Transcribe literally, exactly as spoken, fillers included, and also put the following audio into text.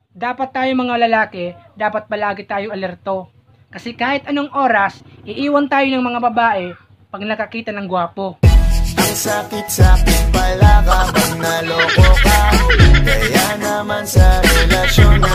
Dapat tayo mga lalaki, dapat palagi tayong alerto. Kasi kahit anong oras, iiwan tayo ng mga babae pag nakakita ng gwapo. Ang sakit-sakit pala kapag naloko ka. Kaya naman sa relasyon